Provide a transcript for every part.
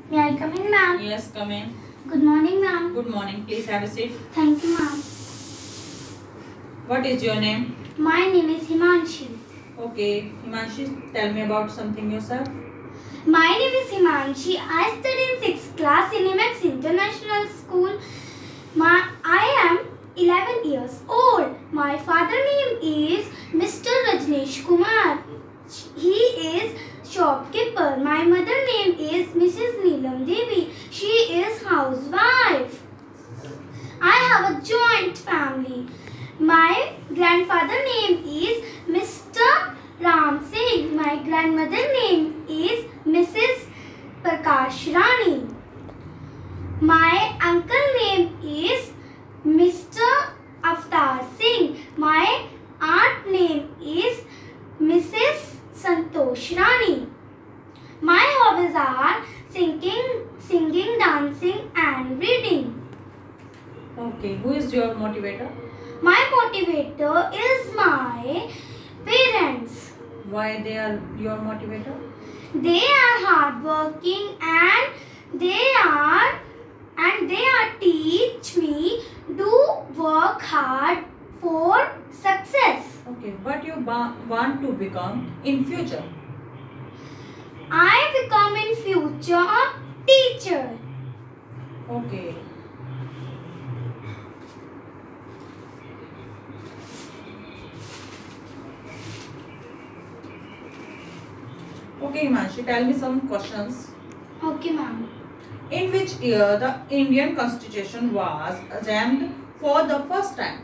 May I come in, ma'am? Yes, come in. Good morning, ma'am. Good morning. Please have a seat. Thank you, ma'am. What is your name? My name is Himanshi. Okay, Himanshi, tell me about something yourself. My name is Himanshi. I study in 6th class in IMEX International School. I am 11 years old. My father name is Mr. Rajneesh Kumar. He is shopkeeper. My mother name is Mrs. Neelam Devi. She is housewife. I have a joint family. My grandfather name is Mr. Ram Singh. My grandmother name is Mrs. Prakash Rani. My uncle name is Mr. Avtar Singh. My aunt name is Mrs. Santosh Rani. My hobbies are singing, dancing and reading. Okay, who is your motivator? My motivator is my parents. Why they are your motivator? They are hardworking and they are teach me to work hard for success. Okay, what you want to become in future? I become in future a teacher. Okay. Okay, Himanshi, tell me some questions. Okay, ma'am. In which year the Indian Constitution was assembled for the first time?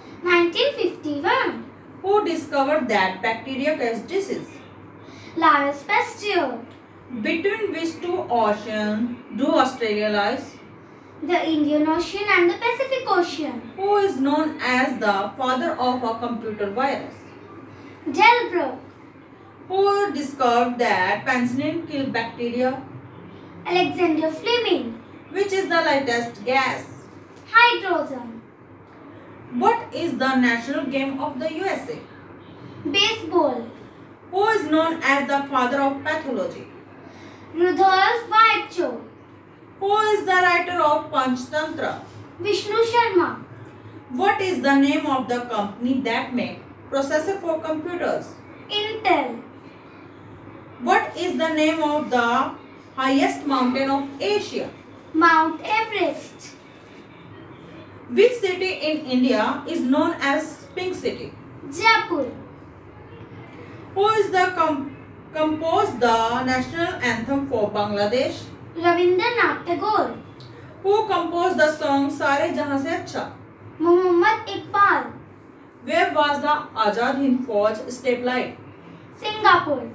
1951. Who discovered that bacteria cause disease? Louis Pasteur. Between which two oceans do Australia lies? The Indian Ocean and the Pacific Ocean. Who is known as the father of a computer virus? Delbruck. Who discovered that penicillin kills bacteria? Alexander Fleming. Which is the lightest gas? Hydrogen. What is the national game of the USA? Baseball. Who is known as the father of pathology? Rudolf Virchow. Who is the writer of Panchtantra? Vishnu Sharma. What is the name of the company that makes processor for computers? Intel. What is the name of the highest mountain of Asia? Mount Everest. Which city in India is known as Pink City? Jaipur. Who is the composed the national anthem for Bangladesh? Rabindranath Tagore. Who composed the song Sare Jahan Se Acha? Muhammad Iqbal. Where was the Azad Hind Fauj established? Singapore.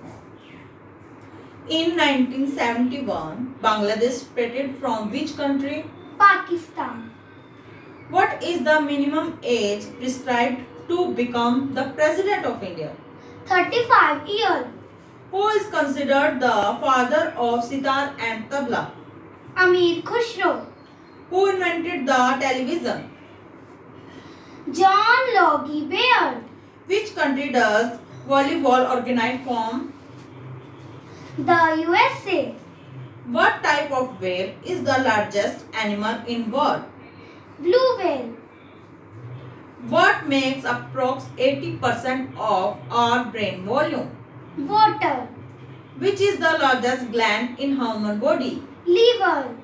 In 1971, Bangladesh separated from which country? Pakistan. What is the minimum age prescribed to become the President of India? 35 years. Who is considered the father of sitar and tabla? Amir Khusro. Who invented the television? John Logie Baird. Which country does volleyball organized from? The USA. What type of whale is the largest animal in world? Blue whale. What makes approx 80% of our brain volume? Water. Which is the largest gland in human body? Liver.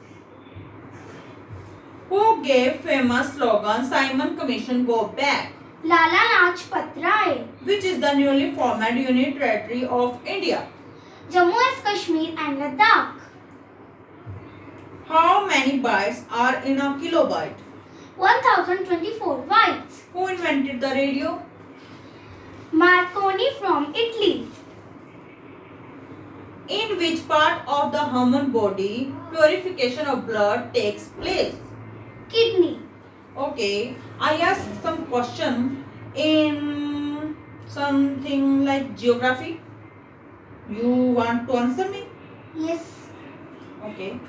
Who gave famous slogan Simon Commission Go Back? Lala Lajpat Rai. Which is the newly formed Union Territory of India? Jammu and Kashmir and Ladakh. How many bytes are in a kilobyte? 1024 bytes. Who invented the radio? Marconi from Italy. In which part of the human body purification of blood takes place? Kidney. Okay, I asked some question in something like geography. You want to answer me? Yes. Okay.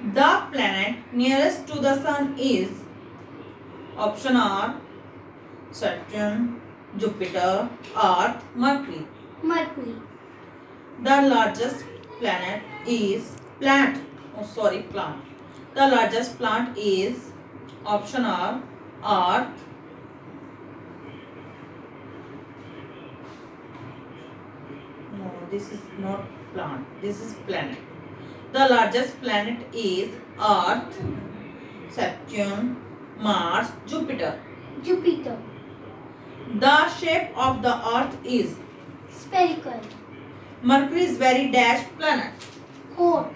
The planet nearest to the sun is option are Saturn, Jupiter, Earth, Mercury. Mercury. The largest planet is plant. Plant. The largest plant is option are Earth. No, this is not plant. This is planet. The largest planet is Earth, Saturn, Mars, Jupiter. Jupiter. The shape of the Earth is Spherical. Mercury is very dash planet. Hot.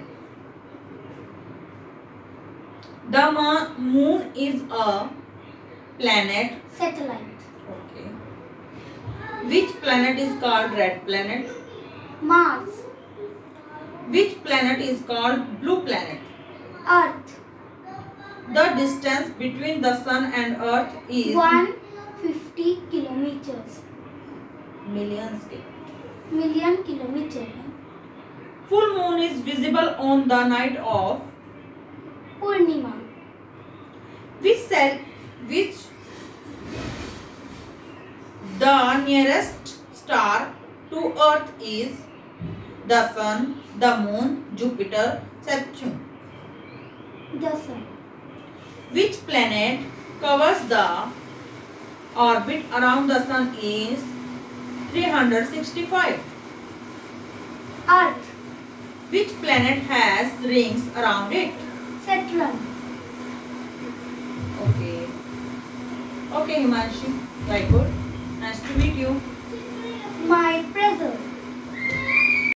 The moon is a planet. Satellite. Okay. Which planet is called red planet? Mars. Which planet is called blue planet? Earth. The distance between the sun and earth is 150 kilometers. millions. Million kilometers. Full moon is visible on the night of Purnima. which the nearest star to earth is the sun, the moon, Jupiter, Saturn. The sun. Which planet covers the orbit around the sun is 365? Earth. Which planet has rings around it? Saturn. Okay. Okay, Himanshi. Very good. Nice to meet you. My brother.